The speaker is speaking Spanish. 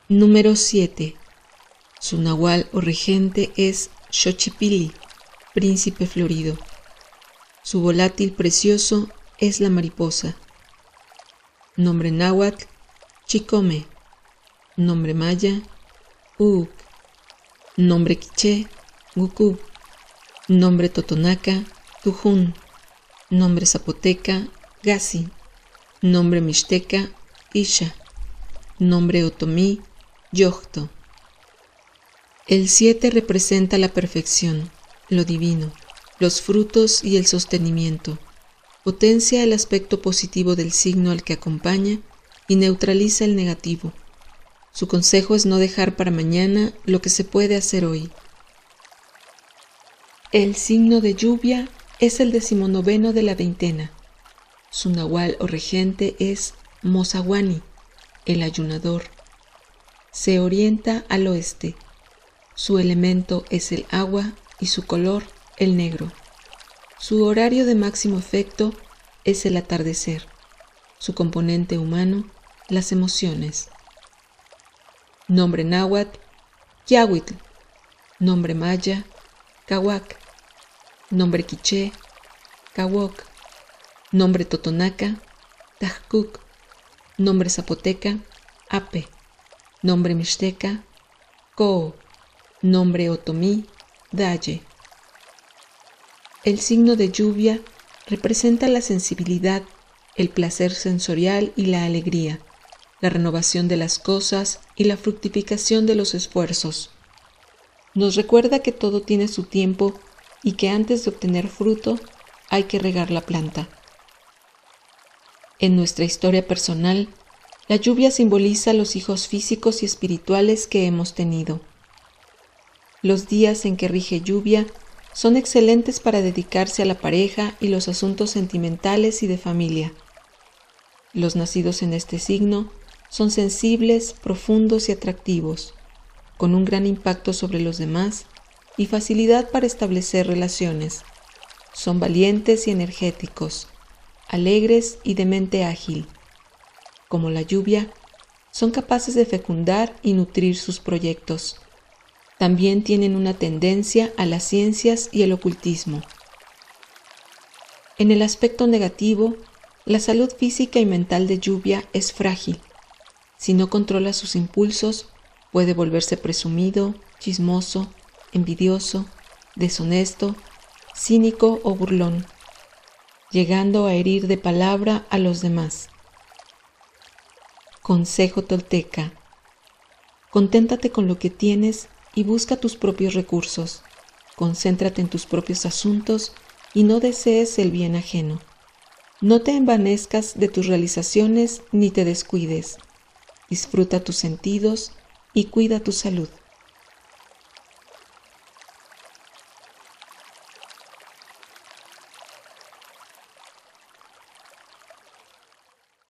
Número 7. Su nahual o regente es Xochipilli, príncipe florido. Su volátil precioso es la mariposa. Nombre náhuatl, Chicome. Nombre maya, Uuk. Nombre quiché, Gucú. Nombre totonaca, Tujún. Nombre zapoteca, Gasi. Nombre mixteca, Isha. Nombre otomí, Yocto. El 7 representa la perfección, lo divino, los frutos y el sostenimiento. Potencia el aspecto positivo del signo al que acompaña y neutraliza el negativo. Su consejo es no dejar para mañana lo que se puede hacer hoy. El signo de lluvia es el 19º de la veintena. Su nahual o regente es Mozaguani, el ayunador. Se orienta al oeste. Su elemento es el agua y su color el negro. Su horario de máximo efecto es el atardecer. Su componente humano, las emociones. Nombre náhuatl, Quiahuitl. Nombre maya, Cahuac. Nombre quiché, Cahuoc. Nombre totonaca, Tajcuc. Nombre zapoteca, Ape. Nombre mixteca, Coo. Nombre otomí, Daye. El signo de lluvia representa la sensibilidad, el placer sensorial y la alegría, la renovación de las cosas y la fructificación de los esfuerzos. Nos recuerda que todo tiene su tiempo y que antes de obtener fruto hay que regar la planta. En nuestra historia personal, la lluvia simboliza los hijos físicos y espirituales que hemos tenido. Los días en que rige lluvia son excelentes para dedicarse a la pareja y los asuntos sentimentales y de familia. Los nacidos en este signo son sensibles, profundos y atractivos, con un gran impacto sobre los demás y facilidad para establecer relaciones. Son valientes y energéticos, alegres y de mente ágil. Como la lluvia, son capaces de fecundar y nutrir sus proyectos. También tienen una tendencia a las ciencias y el ocultismo. En el aspecto negativo, la salud física y mental de lluvia es frágil. Si no controla sus impulsos, puede volverse presumido, chismoso, envidioso, deshonesto, cínico o burlón, llegando a herir de palabra a los demás. Consejo tolteca: conténtate con lo que tienes y busca tus propios recursos. Concéntrate en tus propios asuntos y no desees el bien ajeno. No te envanezcas de tus realizaciones ni te descuides. Disfruta tus sentidos y cuida tu salud.